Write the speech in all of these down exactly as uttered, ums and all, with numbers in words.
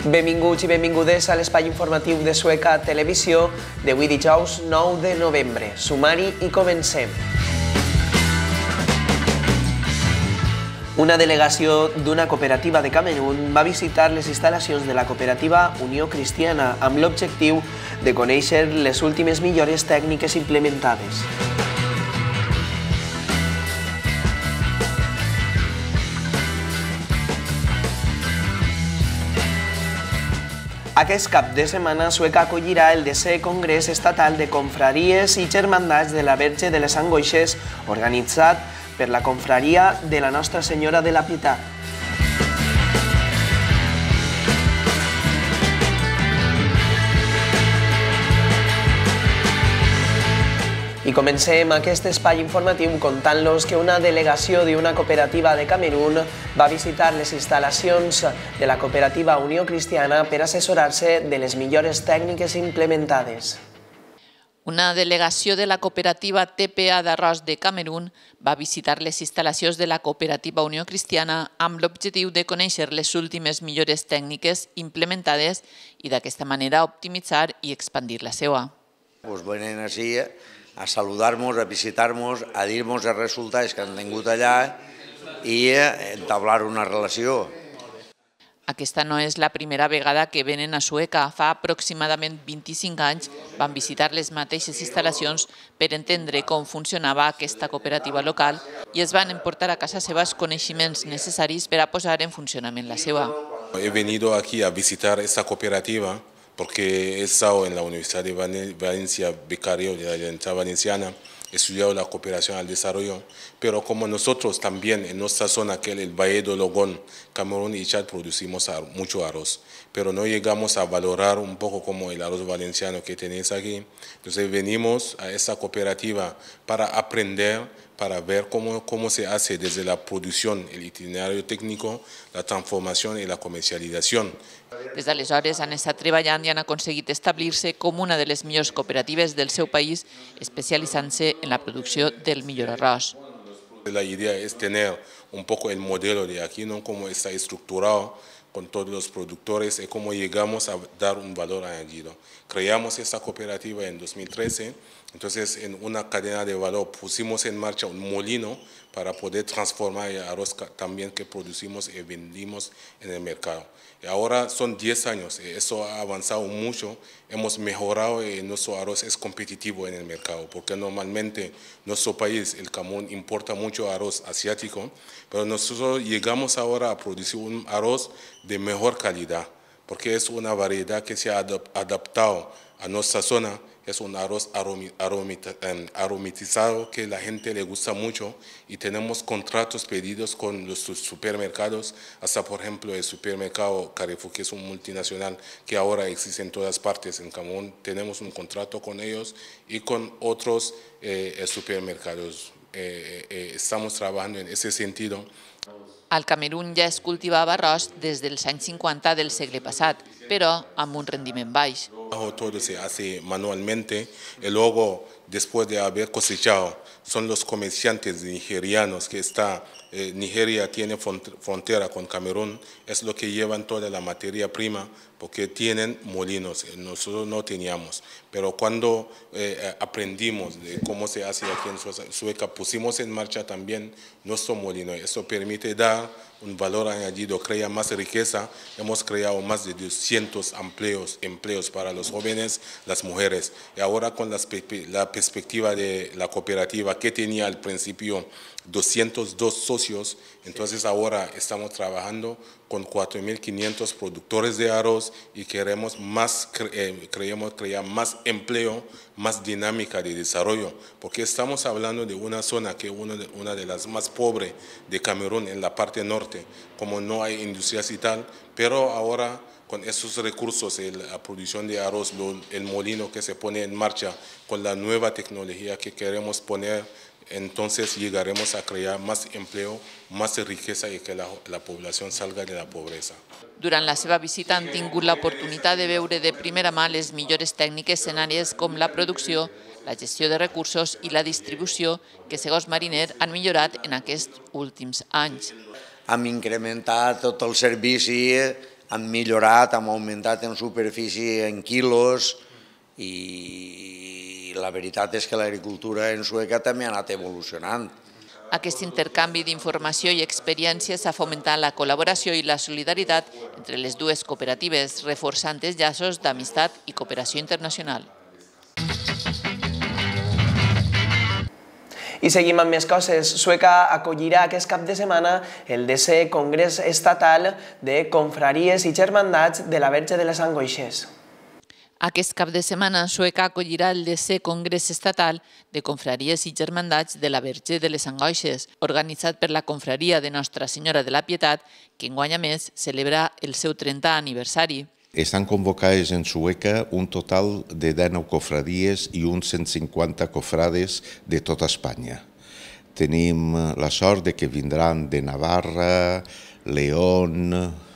Benvinguts i benvingudes a l'espai informatiu de Sueca Televisió d'avui dijous nou de novembre. Sumari i comencem. Una delegació d'una cooperativa de Camerún va visitar les instal·lacions de la cooperativa Unió Cristiana amb l'objectiu de conèixer les últimes millores tècniques implementades. Aquest cap de setmana Sueca acollirà el desè Congrés Estatal de Confraries i Germandats de la Verge de les Angoixes, organitzat per la Confraria de la Nostra Senyora de la Pietat. I comencem aquest espai informatiu contant-los que una delegació d'una cooperativa de Camerún va visitar les instal·lacions de la cooperativa Unió Cristiana per assessorar-se de les millores tècniques implementades. Una delegació de la cooperativa T P A d'Arròs de Camerún va visitar les instal·lacions de la cooperativa Unió Cristiana amb l'objectiu de conèixer les últimes millores tècniques implementades i d'aquesta manera optimitzar i expandir la seva. Pues venen així a saludar-nos, a visitar-nos, a dir-nos els resultats que han tingut allà i entablar una relació. Aquesta no és la primera vegada que venen a Sueca. Fa aproximadament vint-i-cinc anys van visitar les mateixes instal·lacions per entendre com funcionava aquesta cooperativa local i es van emportar a casa seva els coneixements necessaris per a posar en funcionament la seva. He venido aquí a visitar esta cooperativa porque he estado en la Universidad de Valencia, becario de la Universidad Valenciana, he estudiado la cooperación al desarrollo, pero como nosotros también en nuestra zona, que es el Valle de Logón, Camerún y Chad, producimos mucho arroz, pero no llegamos a valorar un poco como el arroz valenciano que tenéis aquí. Entonces venimos a esta cooperativa para aprender, para ver cómo, cómo se hace desde la producción, el itinerario técnico, la transformación y la comercialización. Des d'aleshores han estat treballant i han aconseguit establir-se com una de les millors cooperatives del seu país, especialitzant-se en la producció del millor arròs. La idea es tener un poco el modelo de aquí, ¿no? Cómo está estructurado con todos los productores y cómo llegamos a dar un valor añadido. Creamos esta cooperativa en dos mil trece, entonces en una cadena de valor pusimos en marcha un molino para poder transformar el arroz también que producimos y vendimos en el mercado. Y ahora son diez años, y eso ha avanzado mucho, hemos mejorado y nuestro arroz es competitivo en el mercado, porque normalmente nuestro país, el Camerún, importa mucho arroz asiático, pero nosotros llegamos ahora a producir un arroz de mejor calidad, porque es una variedad que se ha adaptado a nuestra zona. Es un arroz aromatizado que la gente le gusta mucho y tenemos contratos pedidos con los supermercados, hasta por ejemplo el supermercado Carrefour, que es un multinacional que ahora existe en todas partes en Camerún. Tenemos un contrato con ellos y con otros eh, supermercados. Eh, eh, estamos trabajando en ese sentido. Al Camerún ja es cultivava arròs des dels anys cinquanta del segle passat, però amb un rendiment baix. Todo se hace manualmente y luego, después de haber cosechado, son los comerciantes nigerianos que está, eh, Nigeria tiene frontera con Camerún, es lo que llevan toda la materia prima porque tienen molinos, nosotros no teníamos. Pero cuando eh, aprendimos de cómo se hace aquí en Sueca, pusimos en marcha también nuestro molino. Eso permite dar un valor añadido, crea más riqueza. Hemos creado más de doscientos empleos, empleos para los jóvenes, las mujeres. Y ahora con las, la perspectiva de la cooperativa que tenía al principio doscientos dos socios, entonces ahora estamos trabajando con cuatro mil quinientos productores de arroz y queremos más, eh, queremos crear más empleo, más dinámica de desarrollo, porque estamos hablando de una zona que es una de, una de las más pobres de Camerún en la parte norte, como no hay industrias y tal, pero ahora con esos recursos, la producción de arroz, el molino que se pone en marcha, con la nueva tecnología que queremos poner, entonces llegaremos a crear más empleo, más riqueza y que la, la población salga de la pobreza. Durant la seva visita han tingut l'oportunitat de veure de primera mà les millores tècniques en àrees com la producció, la gestió de recursos i la distribució que, segons Mariner, han millorat en aquests últims anys. Hem incrementat tot el servici han millorat, han augmentat en superfície, en quilos, i la veritat és que l'agricultura en Sueca també ha anat evolucionant. Aquest intercanvi d'informació i experiències ha fomentat la col·laboració i la solidaritat entre les dues cooperatives, reforçant els llaços d'amistat i cooperació internacional. I seguim amb més coses. Sueca acollirà aquest cap de setmana el desè Congrés Estatal de Confraries i Germandats de la Verge de les Angoixes. Aquest cap de setmana, Sueca acollirà el desè Congrés Estatal de Confraries i Germandats de la Verge de les Angoixes, organitzat per la Confraria de Nostra Senyora de la Pietat, que enguany a més celebra el seu trentè aniversari. Estan convocades en Sueca un total de dinou cofradies i uns cent cinquanta cofrades de tota Espanya. Tenim la sort de que vindran de Navarra, León,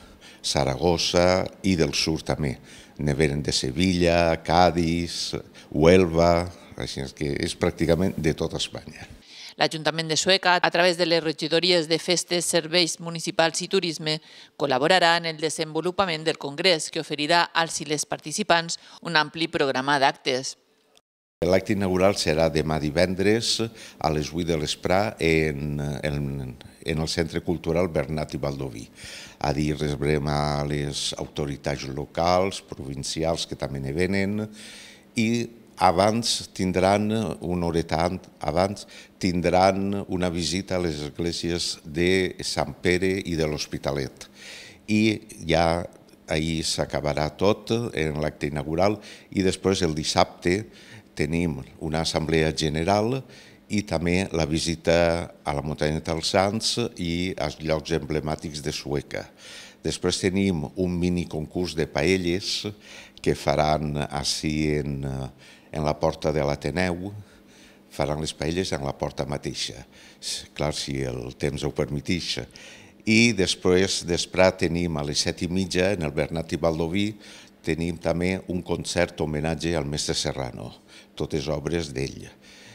Saragossa i del sud també. Ne venen de Sevilla, Cádiz, Huelva, així que és pràcticament de tota Espanya. L'Ajuntament de Sueca, a través de les regidories de Festes, Serveis Municipals i Turisme, col·laborarà en el desenvolupament del Congrés, que oferirà als i les participants un ampli programa d'actes. L'acte inaugural serà demà divendres a les vuit de l'esprà en, en, en el Centre Cultural Bernat i Baldoví. A dir, rebrem a les autoritats locals, provincials, que també ne venen, i abans tindran, una horeta abans, tindran una visita a les esglésies de Sant Pere i de l'Hospitalet. I ja ahir s'acabarà tot en l'acte inaugural i després el dissabte tenim una assemblea general i també la visita a la muntanya dels Sants i als llocs emblemàtics de Sueca. Després tenim un mini concurs de paelles que faran així en, en la porta de l'Ateneu, faran les paelles en la porta mateixa, clar, si el temps ho permeteix. I després, després tenim a les set i mitja, en el Bernat i Baldoví, tenim també un concert homenatge al mestre Serrano, totes obres d'ell.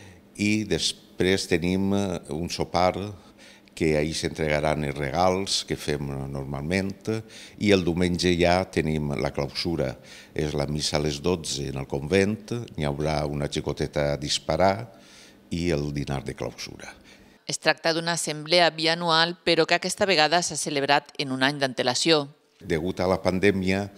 I després tenim un sopar que ahir s'entregaran els regals que fem normalment i el diumenge ja tenim la clausura. És la missa a les dotze en el convent, n'hi haurà una xicoteta a disparar i el dinar de clausura. Es tracta d'una assemblea bianual, però que aquesta vegada s'ha celebrat en un any d'antelació. Degut a la pandèmia,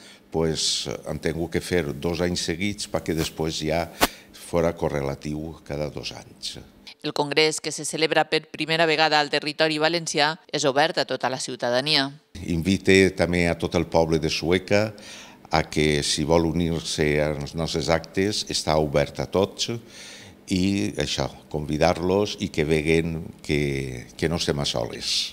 han tingut que fer dos anys seguits perquè després ja fora correlatiu cada dos anys. El congrés, que se celebra per primera vegada al territori valencià, és obert a tota la ciutadania. Invite també a tot el poble de Sueca a que, si vol unir-se als nostres actes, està obert a tots i això, convidar-los i que veguen que, que no estem a soles.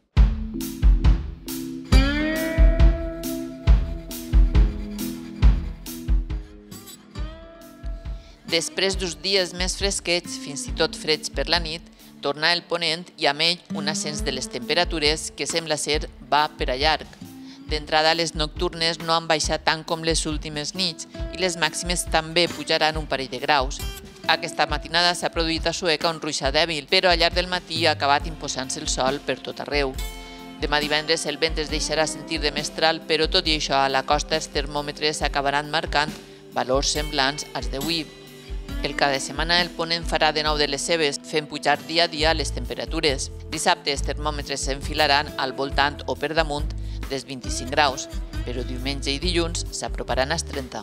Després d'uns dies més fresquets, fins i tot freds per la nit, torna el ponent i amb ell un ascens de les temperatures que sembla ser va per a llarg. D'entrada, les nocturnes no han baixat tant com les últimes nits i les màximes també pujaran un parell de graus. Aquesta matinada s'ha produït a Sueca un ruixar dèbil, però al llarg del matí ha acabat imposant-se el sol per tot arreu. Demà divendres el vent es deixarà sentir de mestral, però tot i això a la costa els termòmetres acabaran marcant valors semblants als d'avui. El cada setmana el ponent farà de nou de les seves, fent pujar dia a dia les temperatures. Dissabte els termòmetres s'enfilaran al voltant o per damunt dels vint-i-cinc graus, però diumenge i dilluns s'aproparan als trenta.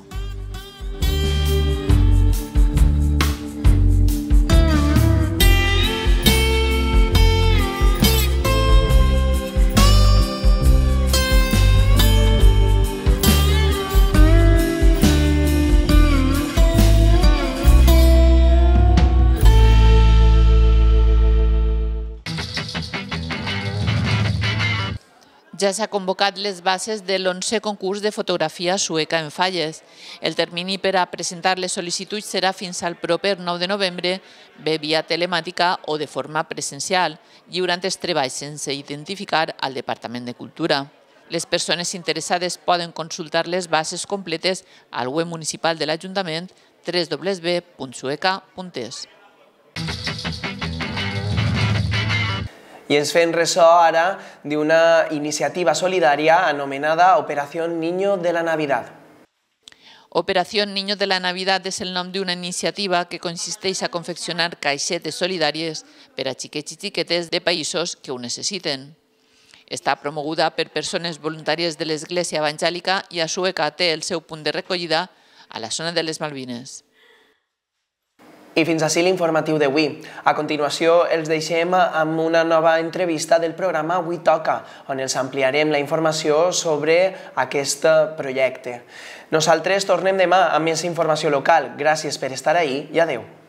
Ja s'ha convocat les bases de l'onzè concurs de fotografia sueca en falles. El termini per a presentar les sol·licituds serà fins al proper nou de novembre, bé via telemàtica o de forma presencial, lliurant els treballs sense identificar al Departament de Cultura. Les persones interessades poden consultar les bases completes al web municipal de l'Ajuntament w w w punt sueca punt es. I ens fem ressò ara d'una iniciativa solidària anomenada Operación Niño de la Navidad. Operación Niño de la Navidad és el nom d'una iniciativa que consisteix a confeccionar caixetes solidàries per a xiquets i xiquetes de països que ho necessiten. Està promoguda per persones voluntàries de l'Església Evangèlica i a Sueca té el seu punt de recollida a la zona de les Malvines. I fins ací l'informatiu d'avui. A continuació els deixem amb una nova entrevista del programa Avui Toca, on els ampliarem la informació sobre aquest projecte. Nosaltres tornem demà amb més informació local. Gràcies per estar ahí i adeu.